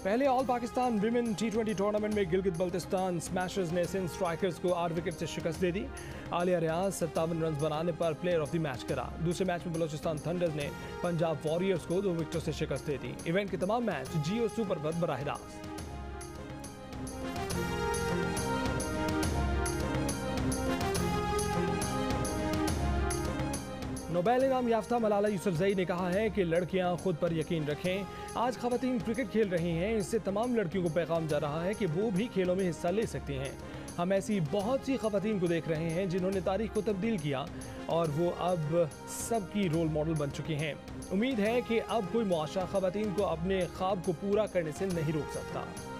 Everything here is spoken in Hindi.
पहले ऑल पाकिस्तान विमेन टी20 टूर्नामेंट में गिलगित बल्तिस्तान स्मैशर्स ने सिंध स्ट्राइकर्स को 8 विकेट से शिकस्त दे दी। आलिया रियाज 57 रन बनाने पर प्लेयर ऑफ द मैच करा। दूसरे मैच में बलोचिस्तान थंडर्स ने पंजाब वॉरियर्स को 2 विकेटों से शिकस्त दे दी। इवेंट के तमाम मैच जियो सुपर पर बराह रास्त। नोबेल इनाम याफ्ता मलाला यूसुफजई ने कहा है कि लड़कियां खुद पर यकीन रखें। आज खवातीन क्रिकेट खेल रही हैं, इससे तमाम लड़कियों को पैगाम जा रहा है कि वो भी खेलों में हिस्सा ले सकती हैं। हम ऐसी बहुत सी खवातीन को देख रहे हैं जिन्होंने तारीख को तब्दील किया और वो अब सबकी रोल मॉडल बन चुकी हैं। उम्मीद है कि अब कोई मुआशरा खवातीन को अपने ख्वाब को पूरा करने से नहीं रोक सकता।